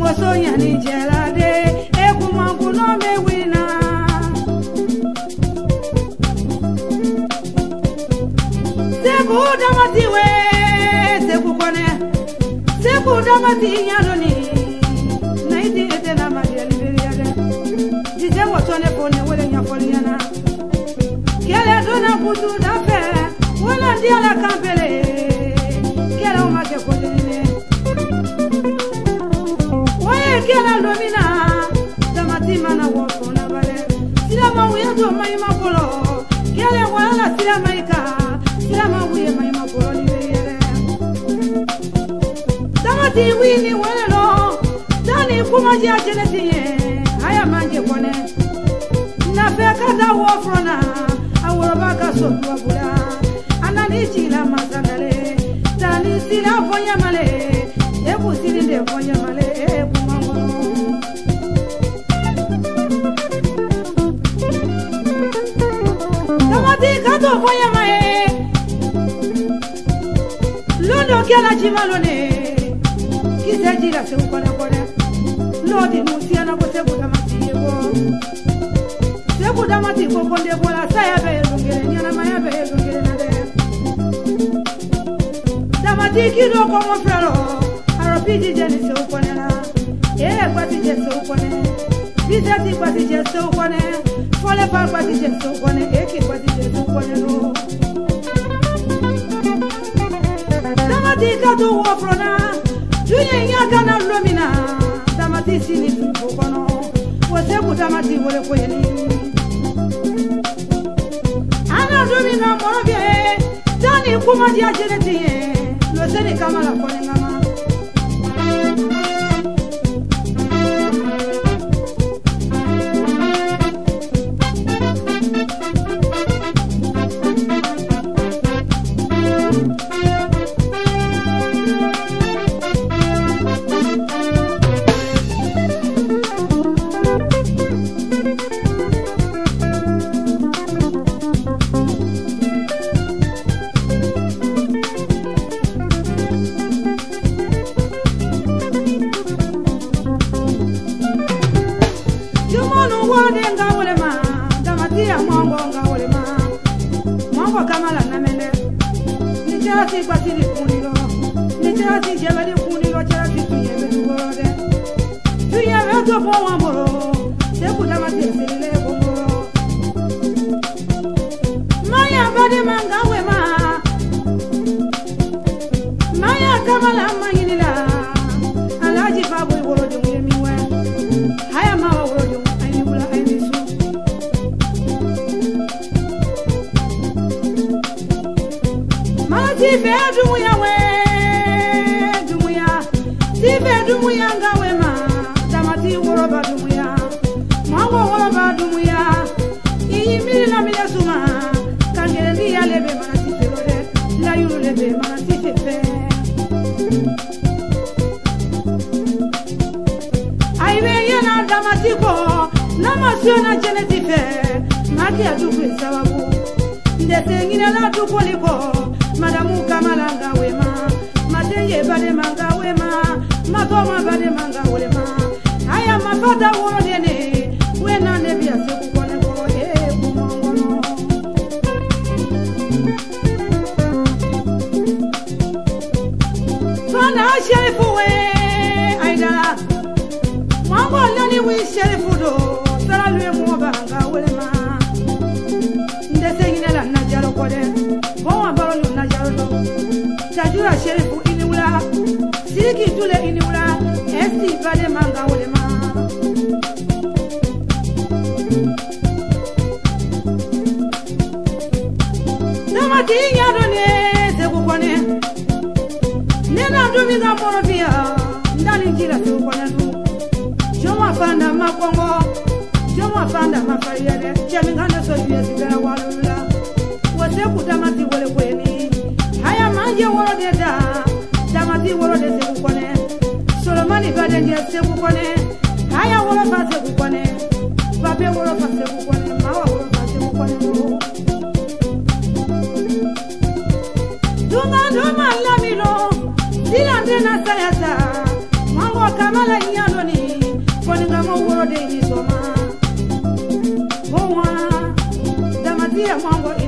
Wasonya ni jelade ekumangu no mewina Seku damati we seku kone Seku damati nyadoni Naiti ete na madia liberiade Jije watone pone wele nyafoli yana Kele dona kutu dafe Wala ndia la kampele Kele umake kodine Wae kele domina Damati mana wako na bale Sila mawuyeto maima kolo Kele wala sila maika Sila mawuye maima kolo liberiade Damati wini wale no Dani kumaji ajenetiye Haya manje kone Na feka da wofrona Awurabaka sotu wabula Ananichi la mazandale Tani sila fonya male Ebu silinde fonya male Ebu mangono Tamati kato fonya mae Londo kiala chimalone Kise jira se ukone kone Lodi nusiana ko sebu damati yebo Sebu damati ko konde bola saya be lungere nyana maya be lungere nade Damati kido ko mo frero Aropiji jeni se ukone na kwati je se ukone Bizati kwati je se ukone Fole pa kwati je se ukone eki kwati je se ukone no Damati kato wo frona Juye nyaka na lumina Damati sini tukono Wasebu damati wole koyeni Ana lumina morobie Tani kumaji ajenetiye Lozeni kama la kone ngama kamala nyaloni foninga mo woro de ni soma. Mowa damatia mwango